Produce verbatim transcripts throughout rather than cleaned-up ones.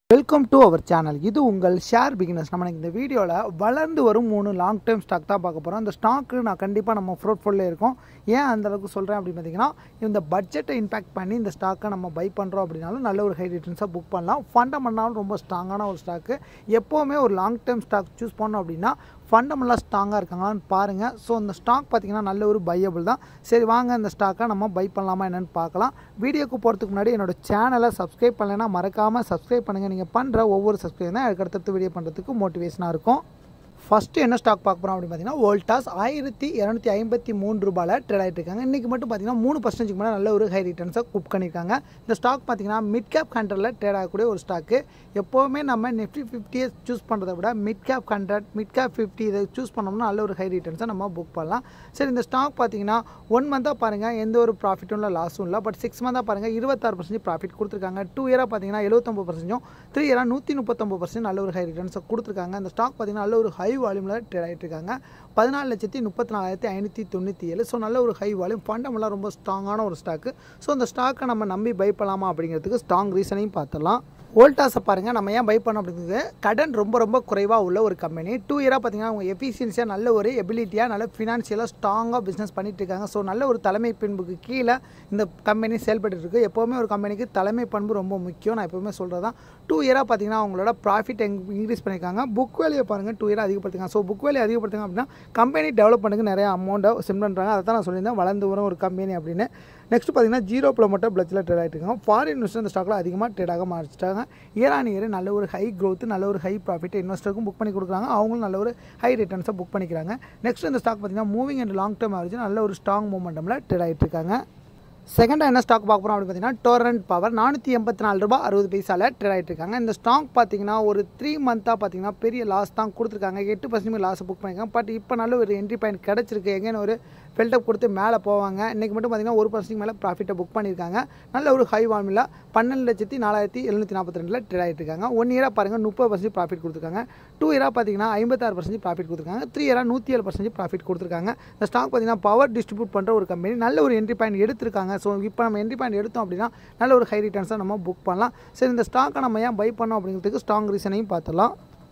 Welcome to our channel. இது உங்கள் share beginners. நம்ம இந்த வீடியோவில் வளர்ந்து வரும் மூணு லாங் டேர்ம் ஸ்டாக் தான் பார்க்க போகிறோம். அந்த ஸ்டாக்கு நான் கண்டிப்பாக நம்ம ஃப்ரூட்ஃபுல்லே இருக்கும். ஏன் அந்தளவுக்கு சொல்கிறேன் அப்படின்னு பார்த்தீங்கன்னா, இந்த பட்ஜெட்டை இம்பேக்ட் பண்ணி இந்த ஸ்டாக்கை நம்ம பை பண்ணுறோம் அப்படின்னாலும் நல்ல ஒரு ஹை ரிட்டர்ன்ஸாக புக் பண்ணலாம். ஃபண்டமெண்டலாலும் ரொம்ப ஸ்ட்ராங்கான ஒரு ஸ்டாக்கு. எப்போவுமே ஒரு லாங் டேர்ம் ஸ்டாக் சூஸ் பண்ணோம் அப்படின்னா ஃபண்டமெண்டலாக ஸ்ட்ராங்காக இருக்காங்களான்னு பாருங்கள். ஸோ இந்த ஸ்டாக் பார்த்திங்கன்னா நல்ல ஒரு பையபிள் தான். சரி வாங்க இந்த ஸ்டாக்கை நம்ம பை பண்ணலாமா என்னென்னு பார்க்கலாம். வீடியோக்கு போகிறதுக்கு முன்னாடி என்னோடய சேனலை சப்ஸ்கிரைப் பண்ணலைன்னா மறக்காமல் சப்ஸ்கிரைப் பண்ணுங்கள். நீங்கள் பண்ணுற ஒவ்வொரு சப்ஸ்கிரைப் தான் எனக்கு அடுத்தடுத்து வீடியோ பண்ணுறதுக்கு மோட்டிவேஷனாக இருக்கும். ஃபஸ்ட்டு என்ன ஸ்டாக் பார்க்க போகிறோம் அப்படின்னு பார்த்தீங்கன்னா, வோல்டாஸ் ஆயிரத்தி இரநூத்தி ஐம்பத்தி மூணு ரூபாயில் ட்ரேட் ஆகிட்டு இருக்காங்க. இன்றைக்கி மட்டும் பார்த்தீங்கன்னா மூணு பர்சன்டேஜ் மேலே நல்ல ஒரு ஹை ரிட்டர்ன்ஸை குக் பண்ணியிருக்காங்க. இந்த ஸ்டாக் பார்த்தீங்கன்னா மிட் கேப் ஹண்ட்ரடில் ட்ரேட் ஆகக்கூடிய ஒரு ஸ்டாக்கு. எப்போவுமே நம்ம நிஃப்டி ஃபிஃப்டியை சூஸ் பண்ணுறதை விட mid cap hundred mid cap fifty இதை சூஸ் பண்ணோம்னா நல்ல ஒரு ஹை ரிட்டர்ன்ஸை நம்ம புக் பண்ணலாம். சரி இந்த ஸ்டாக் பார்த்தீங்கன்னா ஒன் மந்த்தாக பாருங்கள் எந்த ஒரு ப்ராஃபிட்டும் இல்லை, லாஸும் இல்லை. பட் சிக்ஸ் மந்தாக பாருங்கள் இருபத்தாறு பர்சன்டேஜ் ப்ராஃபிட் கொடுத்துருக்காங்க. டூ இயராக பார்த்தீங்கன்னா எழுபத்தொம்பது பர்சன்டேஜும் த்ரீ இயராக நூற்றி முப்பத்தொம்பது பர்சன்ட் நல்ல ஒரு ஹை ரிட்டர்ன்ஸை கொடுத்துருக்காங்க. இந்த ஸ்டாக் பார்த்தீங்கன்னா நல்ல ஒரு ஹை வால்யூமில் ட்ரேட் ஆகிட்டு இருக்காங்க. பதினாலு லட்சத்தி முப்பத்தி நாலாயிரத்தி ஐநூற்றி தொண்ணூற்றி ஏழு. ஸோ நல்ல ஒரு ஹை வால்யூம், ஃபண்டமெண்டலாக ரொம்ப ஸ்ட்ராங்கான ஒரு ஸ்டாக்கு. ஸோ அந்த ஸ்டாக்கை நம்ம நம்பி பை பண்ணலாமா அப்படிங்கிறதுக்கு ஸ்ட்ராங் ரீசனையும் பார்த்துடலாம். வோல்டாஸை பாருங்கள், நம்ம ஏன் பை பண்ணோம் அப்படிங்கிறது, கடன் ரொம்ப ரொம்ப குறைவாக உள்ள ஒரு கம்பெனி. டூ இயராக பார்த்தீங்கன்னா அவங்க எஃபிஷியன்சியாக நல்ல ஒரு எபிலிட்டியாக நல்ல ஃபினான்ஷியலாக ஸ்ட்ராங்காக பிஸ்னஸ் பண்ணிட்டு இருக்காங்க. ஸோ நல்ல ஒரு தலைமை பண்புக்கு கீழே இந்த கம்பெனி செயல்பட்டு இருக்குது. எப்போவுமே ஒரு கம்பெனிக்கு தலைமை பண்பு ரொம்ப முக்கியம். நான் எப்போவுமே சொல்கிறது தான். டூ இயராக பார்த்தீங்கன்னா அவங்களோட ப்ராஃபிட் இன்க்ரீஸ் பண்ணியிருக்காங்க. புக் வேலையை பாருங்கள், டூ இயராக அதிகப்படுத்துங்க. ஸோ புக் வேலையை அதிகப்படுத்துங்க அப்படின்னா கம்பெனி டெவலப்மெண்ட்டுக்கு நிறைய அமௌண்ட்டை சென்ட் பண்ணுறாங்க. அதை தான் நான் சொல்லியிருந்தேன் வளர்ந்து வரும் ஒரு கம்பெனி அப்படின்னு. நெக்ஸ்ட் பார்த்தீங்கன்னா ஜீரோ கிலோமீட்டர் பிளச்சில் ட்ரேட் ஆகிட்டு இருக்காங்க. ஃபாரின் இன்வெஸ்டர் இந்த ஸ்டாக்கில் அதிகமாக ட்ரேட் ஆக மாறிச்சிட்டாங்க. இயர் ஆன் இயர் நல்ல ஒரு ஹை க்ரோத், நல்ல ஒரு ஹை ப்ராஃபிட் இன்வெஸ்டருக்கும் புக் பண்ணி கொடுக்குறாங்க. அவங்களும் நல்ல ஒரு ஹை ரிட்டர்ன்ஸை புக் பண்ணிக்கிறாங்க. நெக்ஸ்ட் இந்த ஸ்டாக் பார்த்தீங்கன்னா moving and long term average நல்ல ஒரு ஸ்ட்ராங் மூமெண்டமில் ட்ரேட் ஆகிட்டு இருக்காங்க. செகண்டாக என்ன ஸ்டாக் பார்க்க போகிறோம் அப்படின்னு பார்த்தீங்கன்னா, டோரண்ட் பவர் நானூற்றி எண்பத்தி நாலு ரூபா அறுபது பைசாவில் ட்ரேட் ஆகிட்டு இருக்காங்க. இந்த ஸ்டாக் பார்த்தீங்கன்னா ஒரு த்ரீ மந்த்தாக பார்த்தீங்கன்னா பெரிய லாஸ் தான் கொடுத்துருக்காங்க. எட்டு பர்சன்ட் லாஸ் புக் பண்ணியிருக்காங்க. பட் இப்போ நல்ல ஒரு என்ட்ரி பாயிண்ட் கிடச்சிருக்கு. எங்கேன்னு ஒரு ஃபில்டப் கொடுத்து மேலே போவாங்க. இன்றைக்கி மட்டும் பார்த்தீங்கன்னா ஒரு பர்சன்ட் மேலே ப்ராஃபிட்டை புக் பண்ணியிருக்காங்க. நல்ல ஒரு ஹை வால்யூமில் பன்னெண்டு லட்சத்தி நாலாயிரத்தி எழுநூற்றி நாற்பத்தி ரெண்டில் ட்ரேட் ஆகிட்டு இருக்காங்க. ஒன் இயராக பாருங்கள் முப்பது பர்சன்ட் ப்ராஃபிட் கொடுத்துருக்காங்க. டூ இயராக பார்த்தீங்கன்னா ஐம்பத்தாறு பர்சன்ட் ப்ராஃபிட் கொடுத்துருக்காங்க. த்ரீ இயராக நூற்றி ஏழு பர்சன்ட் ப்ராஃபிட் கொடுத்துருக்காங்க. இந்த ஸ்டாக் பார்த்தீங்கன்னா பவர் டிஸ்ட்ரிபியூட் பண்ணுற ஒரு கம்பெனி. நல்ல ஒரு என்ட்ரி பாயிண்ட் எடுத்திருக்காங்க. ஸோ இப்போ நம்ம என்ட்ரி பாயிண்ட் எடுத்தோம் அப்படின்னா நல்ல ஒரு ஹை ரிட்டர்ன்ஸை நம்ம புக் பண்ணலாம். சரி இந்த ஸ்டாக்கை நம்ம ஏன் பை பண்ணோம் அப்படிங்கிறதுக்கு ஸ்ட்ராங் ரீசனையும் பார்த்துலாம்.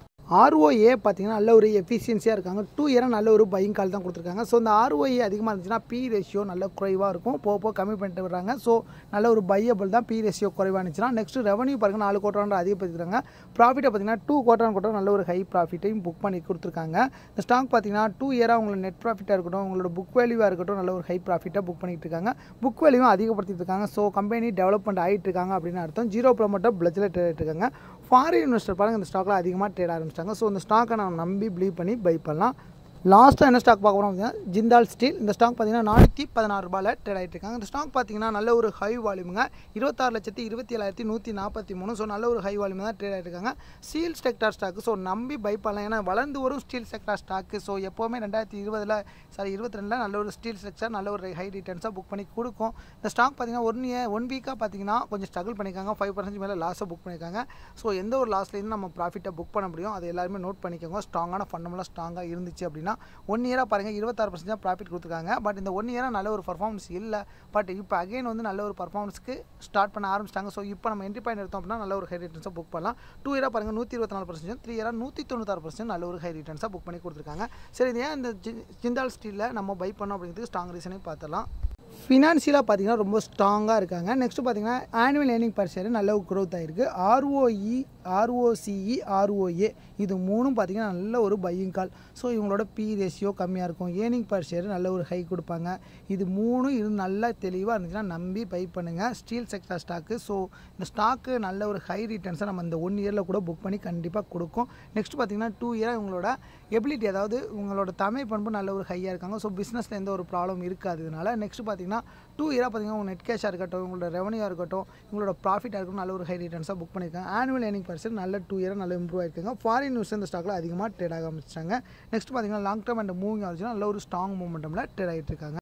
ஆர்ஓஏ பார்த்தீங்கன்னா நல்ல ஒரு எஃபிஷியன்சியாக இருக்காங்க. டூ இயராக நல்ல ஒரு பையிங் கால் தான் கொடுத்துருக்காங்க. ஸோ இந்த ஆர்ஓஏ அதிகமாக இருந்துச்சுன்னா பி ரேஷியோ நல்ல குறைவாக இருக்கும். போக போக கம்மி பண்ணிட்டு வர்றாங்க. ஸோ நல்ல ஒரு பையபிள் தான் பி ரேஷியோ குறைவாக இருந்துச்சுன்னா. நெக்ஸ்ட் ரெவன்யூ பாருங்கள் நாலு கோட்டாண்டு அதிகப்படுத்திருக்காங்க. ப்ராஃபிட்டை பார்த்தீங்கன்னா டூ கோட்டான் கோட்டான் நல்ல ஒரு ஹை ப்ராஃபிட்டையும் புக் பண்ணி கொடுத்துருக்காங்க. இந்த ஸ்டாக் பார்த்தீங்கன்னா டூ இயராக உங்களோட நெட் ப்ராஃபிட்டாக இருக்கட்டும், உங்களோட புக் வேல்யூவாக இருக்கட்டும் நல்ல ஒரு ஹை ப்ராஃபிட்டாக புக் பண்ணிட்டு இருக்காங்க. புக் வேல்யூவும் அதிகப்படுத்திட்டு இருக்காங்க. ஸோ கம்பெனி டெவலப்மெண்ட் ஆகிட்டு இருக்காங்க அப்படின்னு அர்த்தம். ஜீரோ கிலோமீட்டர் பிளச்சில் ட்ரேட் ஆகிட்டு இருக்காங்க. ஃபாரின் இன்வெஸ்டர் பாருங்கள் இந்த ஸ்டாக்கில் அதிகமாக ட்ரேட் ஆரம்பிச்சிட்டாங்க. ஸோ இந்த ஸ்டாக்கை நான் நம்பி பிலீவ் பண்ணி பை பண்ணலாம். லாஸ்ட்டாக என்ன ஸ்டாக் பார்க்க போகிறோம் அப்படின்னா, ஜிந்தால் ஸ்டீல். இந்த ஸ்டாக் பார்த்தீங்கன்னா நானூற்றி பதினாறு ரூபாயில் ட்ரேட் ஆகிட்டு இருக்காங்க. இந்த ஸ்டாக் பார்த்தீங்கன்னா நல்ல ஒரு ஹை வால்யூமுங்க. இருபத்தாறு லட்சத்தி இருபத்தி ஏழாயிரத்தி நூற்றி நாற்பத்தி மூணு. ஸோ நல்ல ஒரு ஹை வால்யூம் தான் ட்ரேட் ஆகிட்டு இருக்காங்க. Steel sector stock. ஸோ நம்பி பை பண்ணலாம். ஏன்னா வளர்ந்து வரும் ஸ்டீல் செக்டார் ஸ்டாக்கு. ஸோ எப்போவுமே ரெண்டாயிரத்தி இருபதில் சாரி இருபத்தி ரெண்டில் நல்ல ஒரு ஸ்டீல் செக்டார் நல்ல ஒரு ஹை ரிட்டர்ன்ஸாக புக் பண்ணி கொடுக்கும். இந்த ஸ்டாக் பார்த்தீங்கன்னா ஒன் இயர் ஒன் வீக்காக பார்த்தீங்கன்னா கொஞ்சம் ஸ்ட்ரகிள் பண்ணியிருக்காங்க. ஃபைவ் பர்சன்ட் மேலே லாஸை புக் பண்ணியிருக்காங்க. ஸோ எந்த ஒரு லாஸ்லேருந்து நம்ம ப்ராஃபிட்டை புக் பண்ண முடியும் அதை எல்லாருமே நோட் பண்ணிக்கோங்க. ஸ்ட்ராங்கான ஃபண்டமெண்டலாக ஸ்ட்ராங்காக இருந்துச்சு அப்படின்னா ஒன் இயராக பாருங்கள் இருபத்தாறு பர்சன்ட் ப்ராஃபிட் கொடுத்துருக்காங்க. பட் இந்த ஒன் இயராக நல்ல ஒரு பர்ஃபார்மன்ஸ் இல்லை. பட் இப்போ அகைன் வந்து நல்ல ஒரு பர்ஃபார்மன்ஸ்க்கு ஸ்டார்ட் பண்ண ஆரம்பிச்சிட்டாங்க. ஸோ இப்போ நம்ம என்ட்ரி பாயிண்ட் எடுத்தோம் அப்படின்னா நல்ல ஒரு ஹை ரிட்டர்ன்ஸாக புக் பண்ணலாம். டூ இயராக பாருங்கள் நூற்றி இருபத்தி நாலு பர்சன்ட் த்ரீ இயராக நூற்றி தொண்ணூத்தாறு பர்சன்ட் நல்ல ஒரு ஹை ரிட்டர்ன்ஸாக புக் பண்ணி கொடுத்துருக்காங்க. சரி இது ஏன் இந்த ஜிந்தால் ஸ்டீலில் நம்ம பை பண்ணோம் அப்படிங்கிறதுக்கு ஸ்ட்ராங் ரீசனையும் பார்த்துலாம். ஃபினான்ஷியலாக பார்த்தீங்கன்னா ரொம்ப ஸ்ட்ராங்காக இருக்காங்க. நெக்ஸ்ட்டு பார்த்தீங்கன்னா ஆனுவல் ஏர்னிங் பர் ஷேர் நல்ல க்ரோத் ஆகிருக்கு. ஆர்ஓஇ ஆர்ஓசிஇ ஆர்ஓஏ இது மூணும் பார்த்தீங்கன்னா நல்ல ஒரு பையிங் கால். ஸோ இவங்களோட பி ரேஷியோ கம்மியாக இருக்கும். ஏர்னிங் பர் ஷேர் நல்ல ஒரு ஹை கொடுப்பாங்க. இது மூணும் இது நல்லா தெளிவாக இருந்துச்சுன்னா நம்பி பை பண்ணுங்கள். Steel sector stock. ஸோ இந்த ஸ்டாக்கு நல்ல ஒரு ஹை ரிட்டர்ன்ஸை நம்ம இந்த ஒன் இயரில் கூட புக் பண்ணி கண்டிப்பாக கொடுக்கும். நெக்ஸ்ட் பார்த்தீங்கன்னா டூ இயராக இவங்களோட எபிலிட்டி அதாவது உங்களோட தமிழ் பண்பு நல்ல ஒரு ஹையாக இருக்காங்க. ஸோ பிஸ்னஸில் எந்த ஒரு ப்ராப்ளம் இருக்காது. இதனால் நெக்ஸ்ட் பார்த்தீங்கன்னா டூ இயராக பார்த்தீங்கன்னா உங்கள் நெட் கேஷாக இருக்கட்டும், உங்களோட ரெவன்யூவாக இருக்கட்டும், உங்களோட ப்ராஃபிட்டாக இருக்கட்டும் நல்ல ஒரு ஹை ரிட்டர்ன்ஸாக புக் பண்ணியிருக்காங்க. ஆனுவல் ஏர்னிங் பர்சன்ட் நல்ல டூ இயராக நல்ல இம்ப்ரூவ் ஆகிருக்காங்க. ஃபாரின் நியூஸ் இந்த ஸ்டாக்கில் அதிகமாக ட்ரேட் ஆக ஆரம்பிச்சிட்டாங்க. நெக்ஸ்ட் பார்த்தீங்கன்னா long term and moving average நல்ல ஒரு ஸ்ட்ராங் மூமெண்டமில் ட்ரேட் ஆகிட்டு இருக்காங்க.